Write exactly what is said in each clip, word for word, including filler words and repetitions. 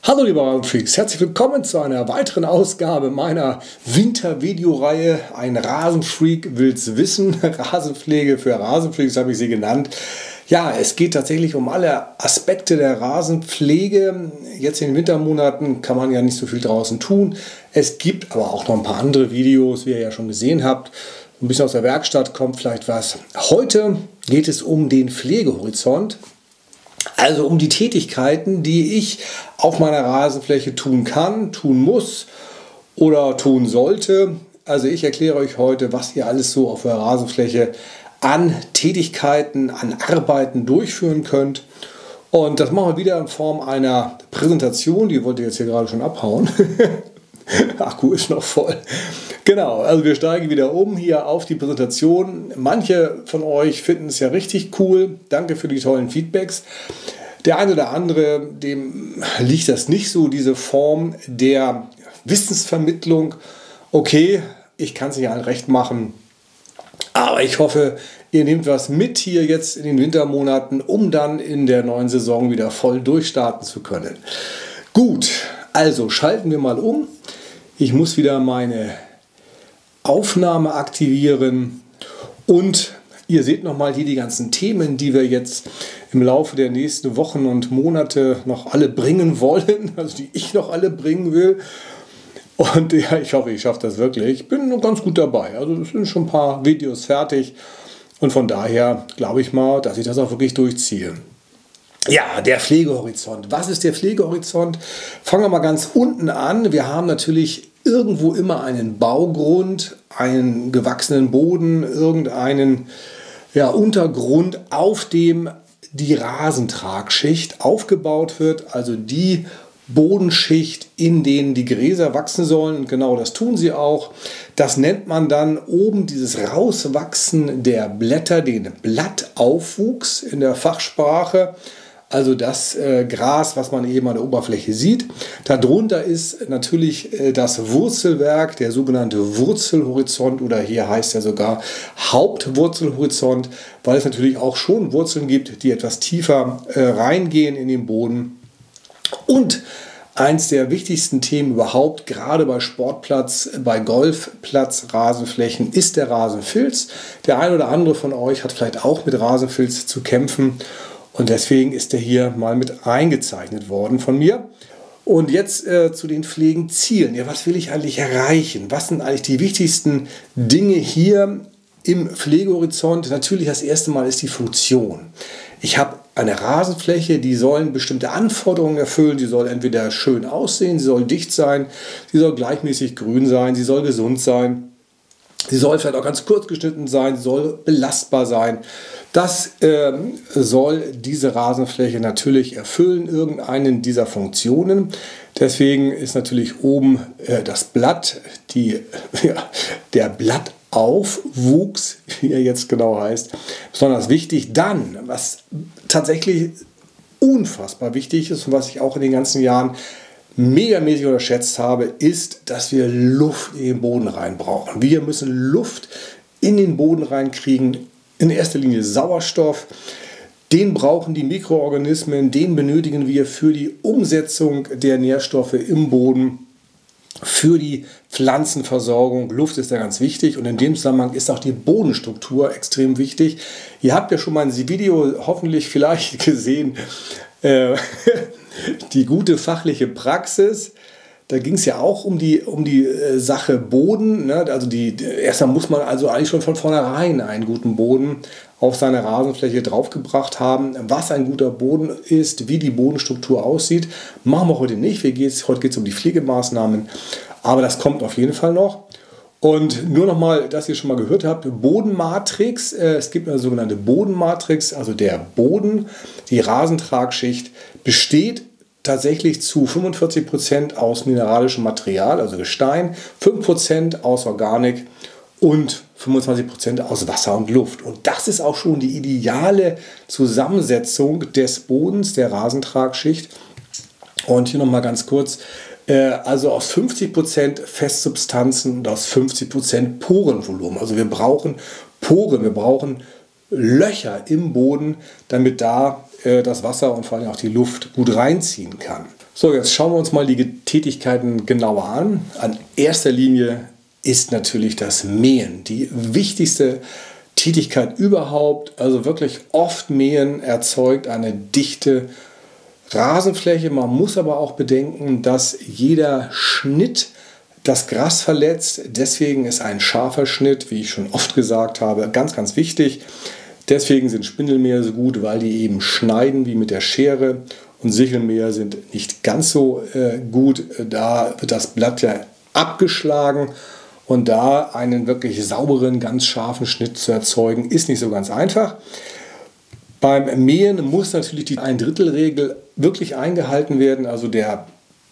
Hallo liebe Rasenfreaks, herzlich willkommen zu einer weiteren Ausgabe meiner Winter-Videoreihe. Ein Rasenfreak will's wissen, Rasenpflege für Rasenfreaks habe ich sie genannt. Ja, es geht tatsächlich um alle Aspekte der Rasenpflege. Jetzt in den Wintermonaten kann man ja nicht so viel draußen tun. Es gibt aber auch noch ein paar andere Videos, wie ihr ja schon gesehen habt. Ein bisschen aus der Werkstatt kommt vielleicht was. Heute geht es um den Pflegehorizont. Also um die Tätigkeiten, die ich auf meiner Rasenfläche tun kann, tun muss oder tun sollte. Also ich erkläre euch heute, was ihr alles so auf eurer Rasenfläche an Tätigkeiten, an Arbeiten durchführen könnt. Und das machen wir wieder in Form einer Präsentation. Die wollte ich jetzt hier gerade schon abhauen. Akku ist noch voll. Genau, also wir steigen wieder um hier auf die Präsentation. Manche von euch finden es ja richtig cool. Danke für die tollen Feedbacks. Der eine oder andere, dem liegt das nicht so, diese Form der Wissensvermittlung. Okay, ich kann es nicht allen recht machen, aber ich hoffe, ihr nehmt was mit hier jetzt in den Wintermonaten, um dann in der neuen Saison wieder voll durchstarten zu können. Gut, also schalten wir mal um. Ich muss wieder meine Aufnahme aktivieren und ihr seht nochmal hier die ganzen Themen, die wir jetzt im Laufe der nächsten Wochen und Monate noch alle bringen wollen, also die ich noch alle bringen will. Und ja, ich hoffe, ich schaffe das wirklich. Ich bin noch ganz gut dabei. Also es sind schon ein paar Videos fertig und von daher glaube ich mal, dass ich das auch wirklich durchziehe. Ja, der Pflegehorizont. Was ist der Pflegehorizont? Fangen wir mal ganz unten an. Wir haben natürlich irgendwo immer einen Baugrund, einen gewachsenen Boden, irgendeinen ja, Untergrund, auf dem die Rasentragschicht aufgebaut wird, also die Bodenschicht, in denen die Gräser wachsen sollen. Und genau das tun sie auch. Das nennt man dann oben dieses Rauswachsen der Blätter, den Blattaufwuchs in der Fachsprache. Also das äh, Gras, was man eben an der Oberfläche sieht. Darunter ist natürlich äh, das Wurzelwerk, der sogenannte Wurzelhorizont, oder hier heißt er sogar Hauptwurzelhorizont, weil es natürlich auch schon Wurzeln gibt, die etwas tiefer äh, reingehen in den Boden. Und eins der wichtigsten Themen überhaupt, gerade bei Sportplatz, bei Golfplatz, Rasenflächen, ist der Rasenfilz. Der ein oder andere von euch hat vielleicht auch mit Rasenfilz zu kämpfen. Und deswegen ist er hier mal mit eingezeichnet worden von mir. Und jetzt äh, zu den Pflegenzielen. Ja, was will ich eigentlich erreichen? Was sind eigentlich die wichtigsten Dinge hier im Pflegehorizont? Natürlich das erste Mal ist die Funktion. Ich habe eine Rasenfläche, die sollen bestimmte Anforderungen erfüllen. Sie soll entweder schön aussehen, sie soll dicht sein, sie soll gleichmäßig grün sein, sie soll gesund sein. Sie soll vielleicht auch ganz kurz geschnitten sein, sie soll belastbar sein. Das ähm, soll diese Rasenfläche natürlich erfüllen, irgendeinen dieser Funktionen. Deswegen ist natürlich oben äh, das Blatt, die, ja, der Blattaufwuchs, wie er jetzt genau heißt, besonders wichtig. Dann, was tatsächlich unfassbar wichtig ist und was ich auch in den ganzen Jahren megamäßig unterschätzt habe, ist, dass wir Luft in den Boden rein brauchen. Wir müssen Luft in den Boden reinkriegen, in erster Linie Sauerstoff. Den brauchen die Mikroorganismen, den benötigen wir für die Umsetzung der Nährstoffe im Boden, für die Pflanzenversorgung. Luft ist da ganz wichtig und in dem Zusammenhang ist auch die Bodenstruktur extrem wichtig. Ihr habt ja schon mal ein Video hoffentlich vielleicht gesehen, äh, die gute fachliche Praxis. Da ging es ja auch um die, um die äh, Sache Boden. Ne? Also die, erstmal muss man also eigentlich schon von vornherein einen guten Boden auf seine Rasenfläche draufgebracht haben. Was ein guter Boden ist, wie die Bodenstruktur aussieht, machen wir heute nicht. Wir geht's, heute geht es um die Pflegemaßnahmen, aber das kommt auf jeden Fall noch. Und nur noch mal, dass ihr schon mal gehört habt, Bodenmatrix. Äh, es gibt eine sogenannte Bodenmatrix, also der Boden, die Rasentragschicht besteht tatsächlich zu fünfundvierzig Prozent aus mineralischem Material, also Gestein, fünf Prozent aus Organik und fünfundzwanzig Prozent aus Wasser und Luft. Und das ist auch schon die ideale Zusammensetzung des Bodens, der Rasentragschicht. Und hier nochmal ganz kurz, äh, also aus fünfzig Prozent Festsubstanzen und aus fünfzig Prozent Porenvolumen. Also wir brauchen Poren, wir brauchen Löcher im Boden, damit da äh, das Wasser und vor allem auch die Luft gut reinziehen kann. So, jetzt schauen wir uns mal die Tätigkeiten genauer an. An erster Linie ist natürlich das Mähen die wichtigste Tätigkeit überhaupt. Also wirklich oft mähen erzeugt eine dichte Rasenfläche. Man muss aber auch bedenken, dass jeder Schnitt das Gras verletzt. Deswegen ist ein scharfer Schnitt, wie ich schon oft gesagt habe, ganz, ganz wichtig. Deswegen sind Spindelmäher so gut, weil die eben schneiden wie mit der Schere. Und Sichelmäher sind nicht ganz so äh, gut. Da wird das Blatt ja abgeschlagen. Und da einen wirklich sauberen, ganz scharfen Schnitt zu erzeugen, ist nicht so ganz einfach. Beim Mähen muss natürlich die Ein-Drittel-Regel wirklich eingehalten werden. Also der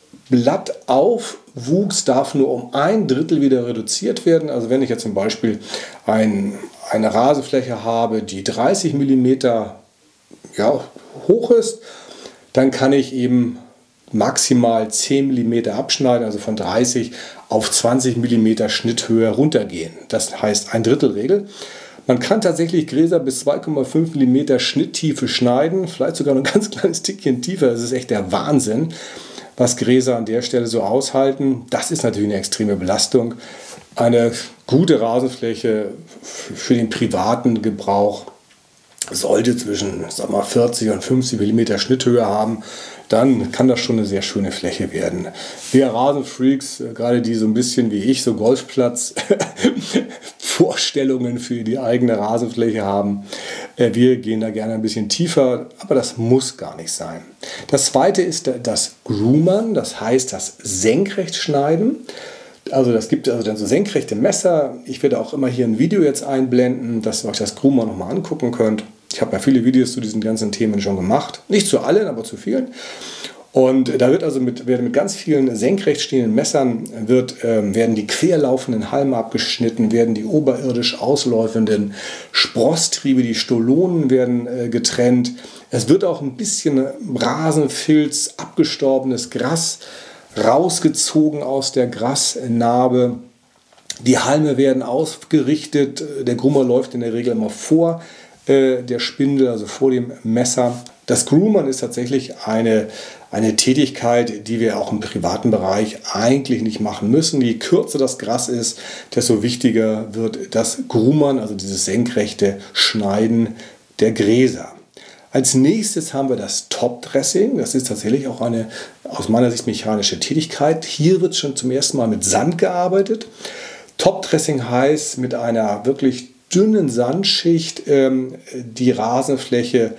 Blattaufwuchs darf nur um ein Drittel wieder reduziert werden. Also wenn ich jetzt zum Beispiel ein, eine Rasenfläche habe, die dreißig Millimeter ja, hoch ist, dann kann ich eben maximal zehn Millimeter abschneiden, also von dreißig auf zwanzig Millimeter Schnitthöhe runtergehen. Das heißt Ein-Drittel-Regel. Man kann tatsächlich Gräser bis zwei Komma fünf Millimeter Schnitttiefe schneiden, vielleicht sogar noch ein ganz kleines Stückchen tiefer. Das ist echt der Wahnsinn, was Gräser an der Stelle so aushalten. Das ist natürlich eine extreme Belastung. Eine gute Rasenfläche für den privaten Gebrauch sollte zwischen sag mal, vierzig und fünfzig Millimeter Schnitthöhe haben, dann kann das schon eine sehr schöne Fläche werden. Wir Rasenfreaks, gerade die so ein bisschen wie ich so Golfplatz-Vorstellungen für die eigene Rasenfläche haben, wir gehen da gerne ein bisschen tiefer, aber das muss gar nicht sein. Das zweite ist das Groomern, das heißt das Senkrechtschneiden. Also das gibt also dann so senkrechte Messer. Ich werde auch immer hier ein Video jetzt einblenden, dass ihr euch das Groomer nochmal angucken könnt. Ich habe ja viele Videos zu diesen ganzen Themen schon gemacht. Nicht zu allen, aber zu vielen. Und da wird also mit, werden mit ganz vielen senkrecht stehenden Messern wird, äh, werden die querlaufenden Halme abgeschnitten, werden die oberirdisch ausläufenden Sprosstriebe, die Stolonen werden äh, getrennt. Es wird auch ein bisschen Rasenfilz, abgestorbenes Gras rausgezogen aus der Grasnarbe. Die Halme werden ausgerichtet. Der Groomer läuft in der Regel immer vor äh, der Spindel, also vor dem Messer. Das Groomern ist tatsächlich eine, eine Tätigkeit, die wir auch im privaten Bereich eigentlich nicht machen müssen. Je kürzer das Gras ist, desto wichtiger wird das Groomern, also dieses senkrechte Schneiden der Gräser. Als nächstes haben wir das Topdressing. Das ist tatsächlich auch eine aus meiner Sicht mechanische Tätigkeit. Hier wird schon zum ersten Mal mit Sand gearbeitet. Topdressing heißt mit einer wirklich dünnen Sandschicht ähm, die Rasenfläche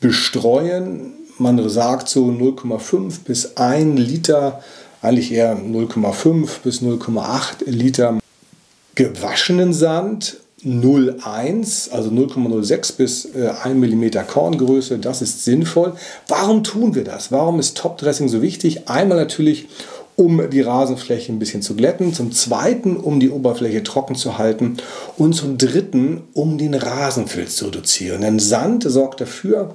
bestreuen. Man sagt so null Komma fünf bis ein Liter, eigentlich eher null Komma fünf bis null Komma acht Liter gewaschenen Sand. null Komma eins, also null Komma null sechs bis äh, ein Millimeter Korngröße, das ist sinnvoll. Warum tun wir das? Warum ist Topdressing so wichtig? Einmal natürlich, um die Rasenfläche ein bisschen zu glätten, zum Zweiten, um die Oberfläche trocken zu halten und zum Dritten, um den Rasenfilz zu reduzieren. Denn Sand sorgt dafür,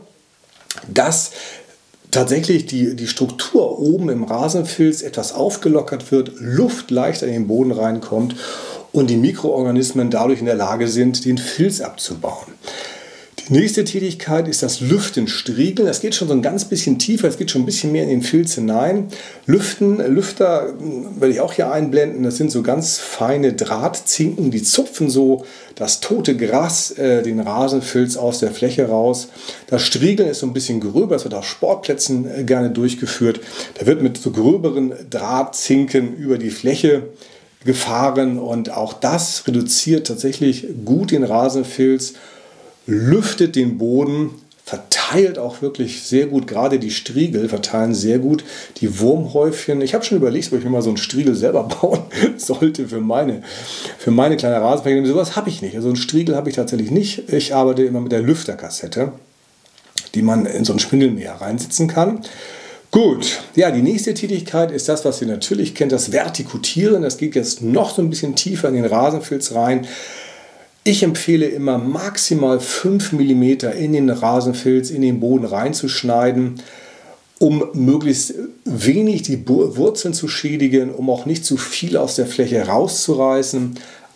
dass tatsächlich die, die Struktur oben im Rasenfilz etwas aufgelockert wird, Luft leichter in den Boden reinkommt und die Mikroorganismen dadurch in der Lage sind, den Filz abzubauen. Die nächste Tätigkeit ist das Lüftenstriegeln. Das geht schon so ein ganz bisschen tiefer, es geht schon ein bisschen mehr in den Filz hinein. Lüften, Lüfter werde ich auch hier einblenden. Das sind so ganz feine Drahtzinken, die zupfen so das tote Gras, äh, den Rasenfilz aus der Fläche raus. Das Striegeln ist so ein bisschen gröber, das wird auf Sportplätzen äh, gerne durchgeführt. Da wird mit so gröberen Drahtzinken über die Fläche gefahren und auch das reduziert tatsächlich gut den Rasenfilz, lüftet den Boden, verteilt auch wirklich sehr gut, gerade die Striegel verteilen sehr gut die Wurmhäufchen. Ich habe schon überlegt, ob ich mir mal so einen Striegel selber bauen sollte für meine, für meine kleine Rasenfläche. Sowas habe ich nicht. Also einen Striegel habe ich tatsächlich nicht. Ich arbeite immer mit der Lüfterkassette, die man in so einen Spindelmäher reinsetzen kann. Gut, ja, die nächste Tätigkeit ist das, was ihr natürlich kennt, das Vertikutieren. Das geht jetzt noch so ein bisschen tiefer in den Rasenfilz rein. Ich empfehle immer maximal fünf Millimeter in den Rasenfilz, in den Boden reinzuschneiden, um möglichst wenig die Wurzeln zu schädigen, um auch nicht zu viel aus der Fläche rauszureißen.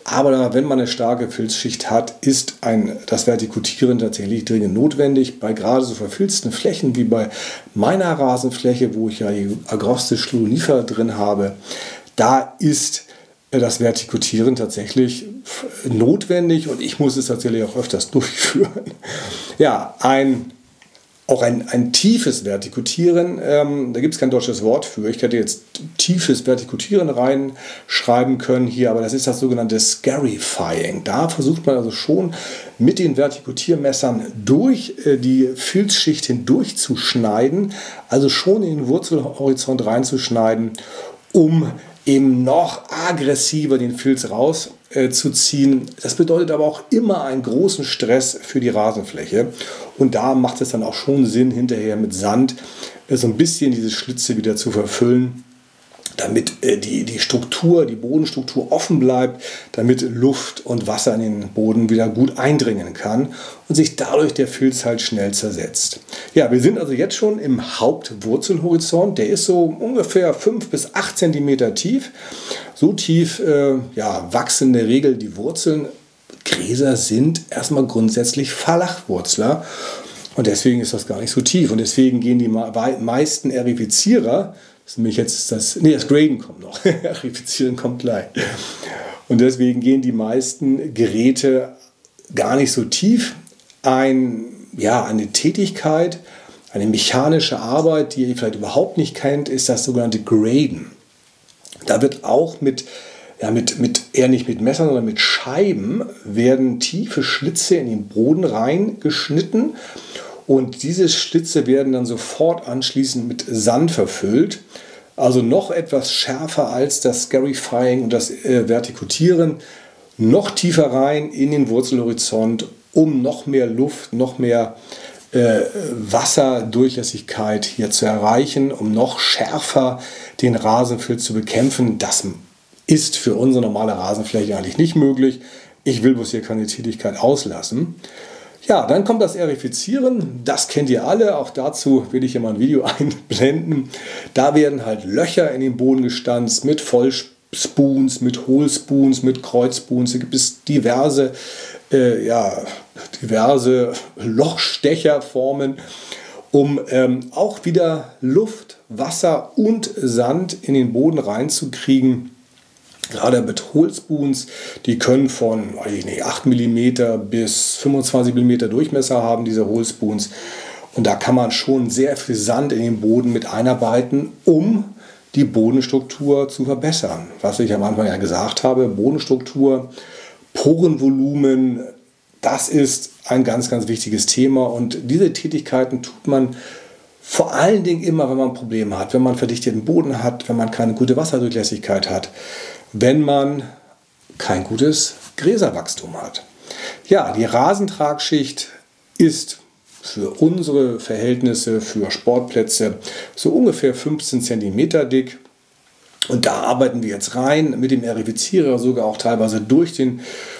Aber wenn man eine starke Filzschicht hat, ist ein, das Vertikutieren tatsächlich dringend notwendig. Bei gerade so verfilzten Flächen wie bei meiner Rasenfläche, wo ich ja die Agroste Schlunifer drin habe, da ist das Vertikutieren tatsächlich notwendig und ich muss es tatsächlich auch öfters durchführen. Ja, ein Auch ein, ein tiefes Vertikutieren, ähm, da gibt es kein deutsches Wort für. Ich hätte jetzt tiefes Vertikutieren reinschreiben können hier, aber das ist das sogenannte Scarifying. Da versucht man also schon mit den Vertikutiermessern durch äh, die Filzschicht hindurch zu schneiden, also schon in den Wurzelhorizont reinzuschneiden, um eben noch aggressiver den Filz rauszuziehen. Äh, das bedeutet aber auch immer einen großen Stress für die Rasenfläche. Und da macht es dann auch schon Sinn, hinterher mit Sand äh, so ein bisschen diese Schlitze wieder zu verfüllen, damit äh, die, die Struktur, die Bodenstruktur offen bleibt, damit Luft und Wasser in den Boden wieder gut eindringen kann und sich dadurch der Filz halt schnell zersetzt. Ja, wir sind also jetzt schon im Hauptwurzelhorizont. Der ist so ungefähr fünf bis acht Zentimeter tief. So tief äh, ja, wachsen in der Regel die Wurzeln. Gräser sind erstmal grundsätzlich Flachwurzler und deswegen ist das gar nicht so tief. Und deswegen gehen die meisten Erifizierer, das ist nämlich jetzt das, nee, das Graden kommt noch, Erifizieren kommt gleich. Und deswegen gehen die meisten Geräte gar nicht so tief. Ein, ja, eine Tätigkeit, eine mechanische Arbeit, die ihr vielleicht überhaupt nicht kennt, ist das sogenannte Graden. Da wird auch mit, ja, mit, mit, eher nicht mit Messern, sondern mit Scheiben werden tiefe Schlitze in den Boden reingeschnitten und diese Schlitze werden dann sofort anschließend mit Sand verfüllt. Also noch etwas schärfer als das Scarifying und das äh, Vertikutieren. Noch tiefer rein in den Wurzelhorizont, um noch mehr Luft, noch mehr äh, Wasserdurchlässigkeit hier zu erreichen, um noch schärfer den Rasenfilz zu bekämpfen. Das ist für unsere normale Rasenfläche eigentlich nicht möglich. Ich will bloß hier keine Tätigkeit auslassen. Ja, dann kommt das Erifizieren. Das kennt ihr alle. Auch dazu will ich hier mal ein Video einblenden. Da werden halt Löcher in den Boden gestanzt mit Vollspoons, mit Hohlspoons, mit Kreuzspoons. Da gibt es diverse, äh, ja, diverse Lochstecherformen, um ähm, auch wieder Luft, Wasser und Sand in den Boden reinzukriegen. Gerade mit Hohlspoons, die können von weiß ich nicht, acht Millimeter bis fünfundzwanzig Millimeter Durchmesser haben, diese Hohlspoons. Und da kann man schon sehr viel Sand in den Boden mit einarbeiten, um die Bodenstruktur zu verbessern. Was ich am Anfang ja gesagt habe, Bodenstruktur, Porenvolumen, das ist ein ganz, ganz wichtiges Thema. Und diese Tätigkeiten tut man vor allen Dingen immer, wenn man Probleme hat, wenn man verdichteten Boden hat, wenn man keine gute Wasserdurchlässigkeit hat, wenn man kein gutes Gräserwachstum hat. Ja, die Rasentragschicht ist für unsere Verhältnisse, für Sportplätze so ungefähr fünfzehn Zentimeter dick. Und da arbeiten wir jetzt rein mit dem Erifizierer sogar auch teilweise durch den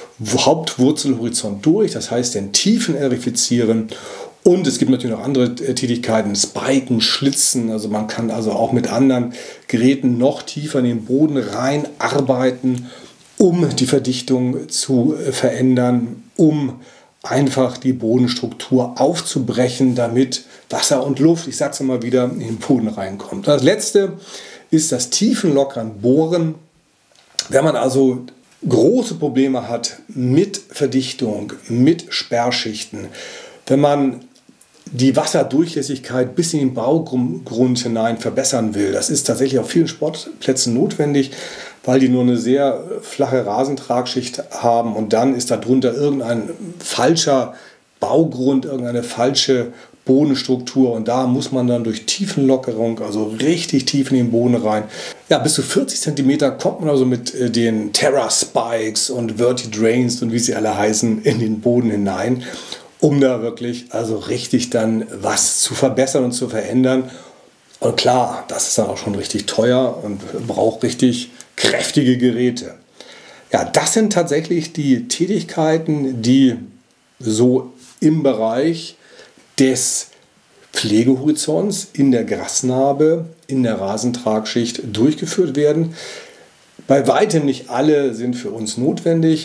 Hauptwurzelhorizont durch, das heißt den tiefen Erifizieren. Und es gibt natürlich noch andere Tätigkeiten, Spiken, Schlitzen, also man kann also auch mit anderen Geräten noch tiefer in den Boden rein arbeiten, um die Verdichtung zu verändern, um einfach die Bodenstruktur aufzubrechen, damit Wasser und Luft, ich sage es immer wieder, in den Boden reinkommt. Das letzte ist das tiefenlockern Bohren. Wenn man also große Probleme hat mit Verdichtung, mit Sperrschichten, wenn man die Wasserdurchlässigkeit bis in den Baugrund hinein verbessern will. Das ist tatsächlich auf vielen Sportplätzen notwendig, weil die nur eine sehr flache Rasentragschicht haben und dann ist darunter irgendein falscher Baugrund, irgendeine falsche Bodenstruktur und da muss man dann durch Tiefenlockerung, also richtig tief in den Boden rein. Ja, bis zu vierzig Zentimeter kommt man also mit den Terra Spikes und Verti-Drains und wie sie alle heißen in den Boden hinein, um da wirklich also richtig dann was zu verbessern und zu verändern. Und klar, das ist dann auch schon richtig teuer und braucht richtig kräftige Geräte. Ja, das sind tatsächlich die Tätigkeiten, die so im Bereich des Pflegehorizonts in der Grasnarbe, in der Rasentragschicht durchgeführt werden. Bei weitem nicht alle sind für uns notwendig,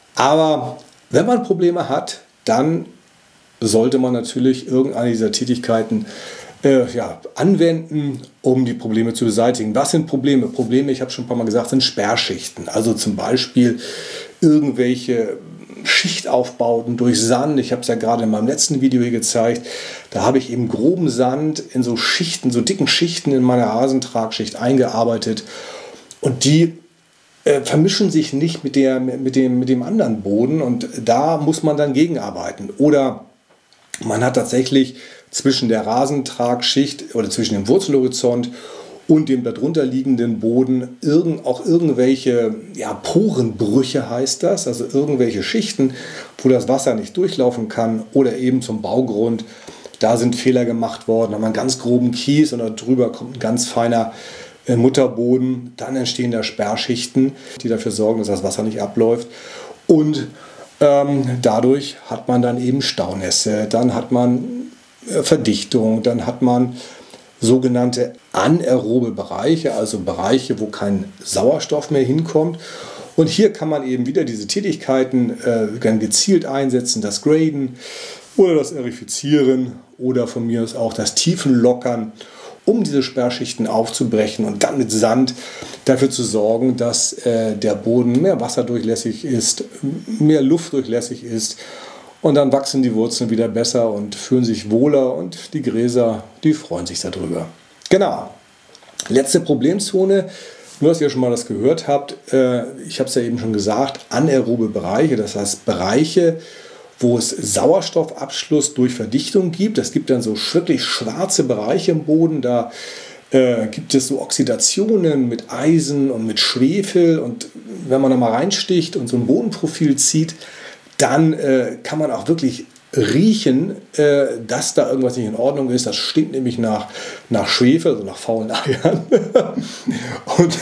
aber wenn man Probleme hat, dann sollte man natürlich irgendeine dieser Tätigkeiten äh, ja, anwenden, um die Probleme zu beseitigen. Was sind Probleme? Probleme, ich habe schon ein paar Mal gesagt, sind Sperrschichten. Also zum Beispiel irgendwelche Schichtaufbauten durch Sand. Ich habe es ja gerade in meinem letzten Video hier gezeigt. Da habe ich eben groben Sand in so Schichten, so dicken Schichten in meiner Rasentragschicht eingearbeitet. Und die äh, vermischen sich nicht mit, der, mit, dem, mit dem anderen Boden. Und da muss man dann gegenarbeiten. Oder man hat tatsächlich zwischen der Rasentragschicht oder zwischen dem Wurzelhorizont und dem darunter liegenden Boden irgend, auch irgendwelche ja, Porenbrüche heißt das, also irgendwelche Schichten, wo das Wasser nicht durchlaufen kann, oder eben zum Baugrund. Da sind Fehler gemacht worden, da haben wir einen ganz groben Kies und darüber kommt ein ganz feiner äh, Mutterboden. Dann entstehen da Sperrschichten, die dafür sorgen, dass das Wasser nicht abläuft. Und ähm, dadurch hat man dann eben Staunässe, dann hat man äh, Verdichtung, dann hat man sogenannte anaerobe Bereiche, also Bereiche, wo kein Sauerstoff mehr hinkommt. Und hier kann man eben wieder diese Tätigkeiten äh, ganz gezielt einsetzen, das Graden oder das Erifizieren oder von mir aus auch das Tiefenlockern, um diese Sperrschichten aufzubrechen und dann mit Sand dafür zu sorgen, dass äh, der Boden mehr wasserdurchlässig ist, mehr luftdurchlässig ist. Und dann wachsen die Wurzeln wieder besser und fühlen sich wohler und die Gräser, die freuen sich darüber. Genau. Letzte Problemzone, nur dass ihr schon mal das gehört habt, äh, ich habe es ja eben schon gesagt, anaerobe Bereiche, das heißt Bereiche, wo es Sauerstoffabschluss durch Verdichtung gibt. Es gibt dann so wirklich schwarze Bereiche im Boden, da äh, gibt es so Oxidationen mit Eisen und mit Schwefel, und wenn man da mal reinsticht und so ein Bodenprofil zieht, dann äh, kann man auch wirklich riechen, äh, dass da irgendwas nicht in Ordnung ist. Das stinkt nämlich nach, nach Schwefel, also nach faulen Eiern. und,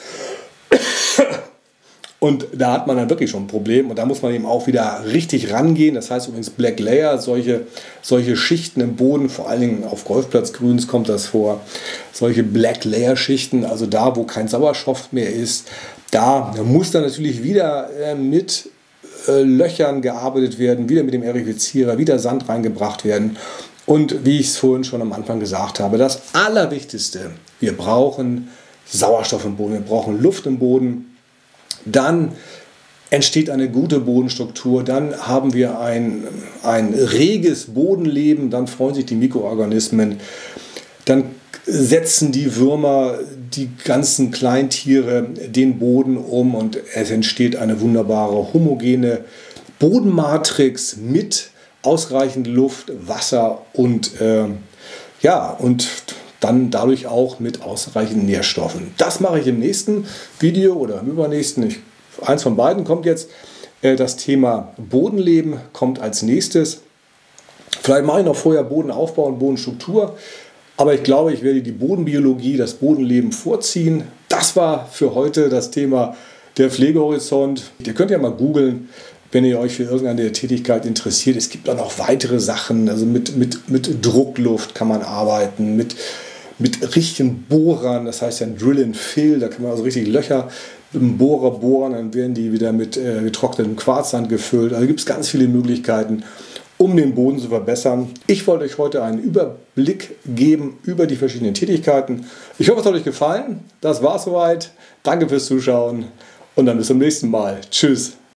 und da hat man dann wirklich schon ein Problem. Und da muss man eben auch wieder richtig rangehen. Das heißt übrigens Black Layer, solche, solche Schichten im Boden, vor allen Dingen auf Golfplatzgrüns kommt das vor. Solche Black Layer Schichten, also da, wo kein Sauerstoff mehr ist, da muss dann natürlich wieder äh, mit Löchern gearbeitet werden, wieder mit dem Erifizierer, wieder Sand reingebracht werden. Und wie ich es vorhin schon am Anfang gesagt habe, das Allerwichtigste, wir brauchen Sauerstoff im Boden, wir brauchen Luft im Boden. Dann entsteht eine gute Bodenstruktur, dann haben wir ein, ein reges Bodenleben, dann freuen sich die Mikroorganismen, dann setzen die Würmer, die ganzen Kleintiere den Boden um und es entsteht eine wunderbare homogene Bodenmatrix mit ausreichend Luft, Wasser und, äh, ja, und dann dadurch auch mit ausreichend Nährstoffen. Das mache ich im nächsten Video oder im übernächsten. Ich, eins von beiden kommt jetzt. Äh, das Thema Bodenleben kommt als nächstes. Vielleicht mache ich noch vorher Bodenaufbau und Bodenstruktur. Aber ich glaube, ich werde die Bodenbiologie, das Bodenleben vorziehen. Das war für heute das Thema der Pflegehorizont. Ihr könnt ja mal googeln, wenn ihr euch für irgendeine Tätigkeit interessiert. Es gibt dann auch weitere Sachen. Also mit, mit, mit Druckluft kann man arbeiten, mit, mit richtigen Bohrern. Das heißt ja ein Drill and Fill. Da kann man also richtig Löcher mit dem Bohrer bohren. Dann werden die wieder mit äh, getrocknetem Quarzsand gefüllt. Also gibt es ganz viele Möglichkeiten, um den Boden zu verbessern. Ich wollte euch heute einen Überblick geben über die verschiedenen Tätigkeiten. Ich hoffe, es hat euch gefallen. Das war's soweit. Danke fürs Zuschauen und dann bis zum nächsten Mal. Tschüss.